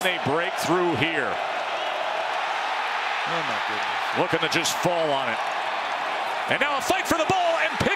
They break through here. Oh my goodness. Looking to just fall on it. And now a fight for the ball, and